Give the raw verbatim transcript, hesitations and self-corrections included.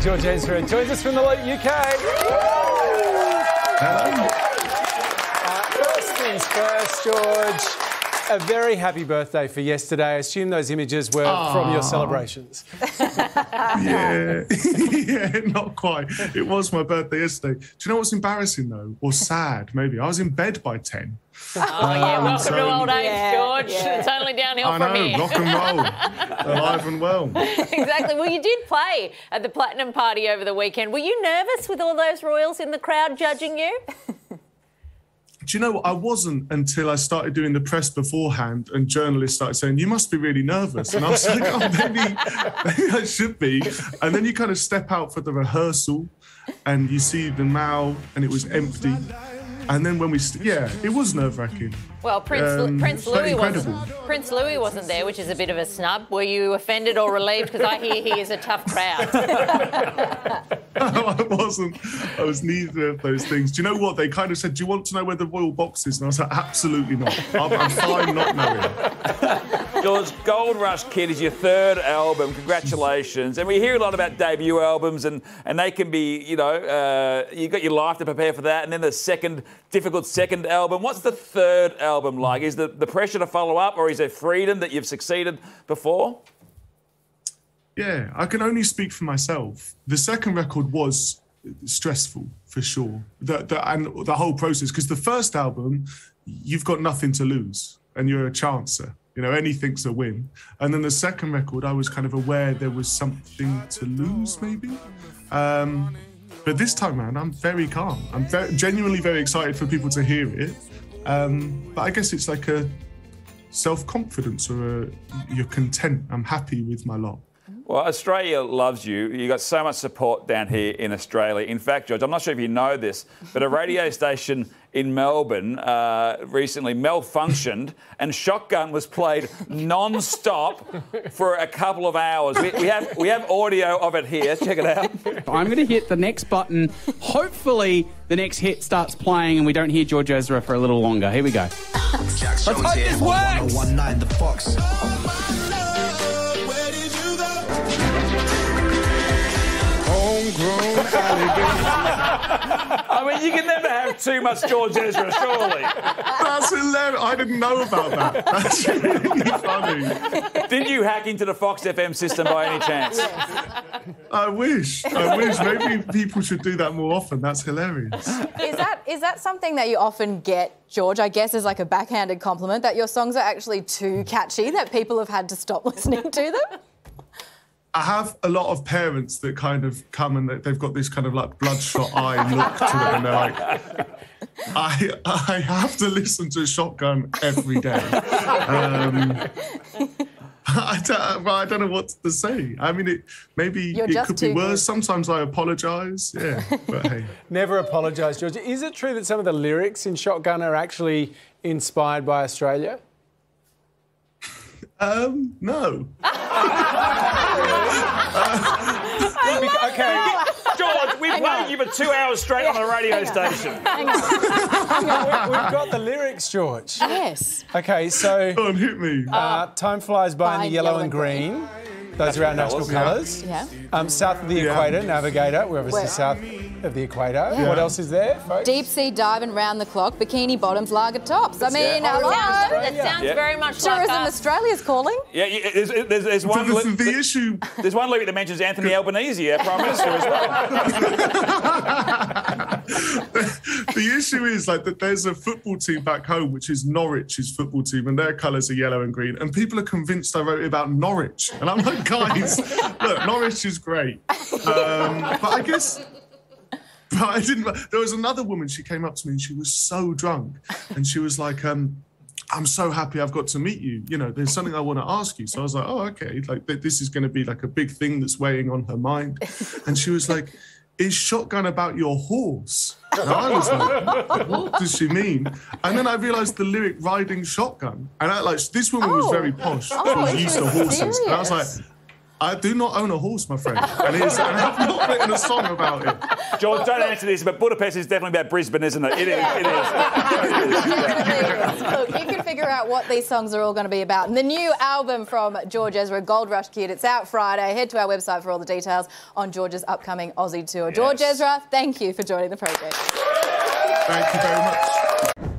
George Ezra joins us from the U K. Uh, first things first, George. A very happy birthday for yesterday. I assume those images were Aww. From your celebrations. Yeah, yeah, not quite. It was my birthday yesterday. Do you know what's embarrassing though, or sad maybe? I was in bed by ten. Oh um, yeah, welcome so, to old age, yeah, George. Yeah. It's only downhill I from know, here. Rock and roll, alive and well. Exactly. Well, you did play at the Platinum Party over the weekend. Were you nervous with all those royals in the crowd judging you? Do you know what? I wasn't until I started doing the press beforehand and journalists started saying, you must be really nervous. And I was like, oh, maybe, maybe I should be. And then you kind of step out for the rehearsal and you see the Mall and it was empty. And then when we, st- yeah, it was nerve-wracking. Well, Prince um, Prince Louis wasn't Prince Louis wasn't there, which is a bit of a snub. Were you offended or relieved? Because I hear he is a tough crowd. No, I wasn't. I was neither of those things. Do you know what? They kind of said, do you want to know where the royal box is? And I was like, absolutely not. I'm, I'm fine not knowing. George, Gold Rush Kid is your third album. Congratulations. And we hear a lot about debut albums, and, and they can be, you know, uh, you've got your life to prepare for that. And then the second, difficult second album. What's the third album like? Is the, the pressure to follow up, or is there freedom that you've succeeded before? Yeah, I can only speak for myself. The second record was stressful, for sure. The, the, and the whole process, because the first album, you've got nothing to lose, and you're a chancer. You know, anything's a win. And then the second record, I was kind of aware there was something to lose, maybe. Um, but this time around, I'm very calm. I'm very, genuinely very excited for people to hear it. Um, but I guess it's like a self-confidence or a, you're content. I'm happy with my lot. Well, Australia loves you. You've got so much support down here in Australia. In fact, George, I'm not sure if you know this, but a radio station in Melbourne uh, recently malfunctioned and Shotgun was played non-stop for a couple of hours. We, we, have, we have audio of it here. Check it out. I'm going to hit the next button. Hopefully the next hit starts playing and we don't hear George Ezra for a little longer. Here we go. Let's hope this works. The Fox. I mean, you can never have too much George Ezra, surely. That's hilarious. I didn't know about that. That's really funny. Did you hack into the Fox F M system by any chance? Yes. I wish. I wish. Maybe people should do that more often. That's hilarious. Is that is that something that you often get, George, I guess, as like a backhanded compliment, that your songs are actually too catchy, that people have had to stop listening to them? I have a lot of parents that kind of come and they've got this kind of like bloodshot eye look to them, and they're like, I I have to listen to Shotgun every day. Um, I, don't, well, I don't know what to say. I mean, it maybe You're it could be worse. Good. Sometimes I apologise. Yeah, but hey. Never apologise, George. Is it true that some of the lyrics in Shotgun are actually inspired by Australia? Um, no. uh, okay. George, we've played you for two hours straight on the radio station. Hang on. Hang on. We've got the lyrics, George. Yes. Okay, so... Go on, hit me. Uh, time flies by in the yellow, yellow and green. green. Those are our national colours. Yeah. Um, south of the yeah. equator, Navigator. We're obviously Where? south of the equator. Yeah. What else is there, folks? Deep sea diving round the clock, bikini bottoms, lager tops. I mean, yeah. hello. That sounds, that sounds yeah. very much Tourism like us. Australia's calling. Yeah, yeah there's, there's, there's one... So the, the issue... There's one lyric that mentions Anthony Albanese, our Prime Minister, as well. The issue is like that there's a football team back home, which is Norwich's football team, and their colours are yellow and green, and people are convinced I wrote it about Norwich. And I'm like, guys, look, Norwich is great. Um, but I guess... But I didn't... There was another woman, she came up to me and she was so drunk. And she was like, um, I'm so happy I've got to meet you. You know, there's something I want to ask you. So I was like, oh, okay. Like, this is going to be like a big thing that's weighing on her mind. And she was like, is Shotgun about your horse? And I was like, what does she mean? And then I realised the lyric riding shotgun. And I, like, this woman oh. was very posh. Oh, she was used to horses. serious. And I was like, I do not own a horse, my friend, and, it's, and I've not written a song about it. George, don't answer this, but Budapest is definitely about Brisbane, isn't it? It is. It is. It is. Look, you can figure out what these songs are all going to be about. And the new album from George Ezra, Gold Rush Kid, it's out Friday. Head to our website for all the details on George's upcoming Aussie tour. Yes. George Ezra, thank you for joining the project. Thank you very much.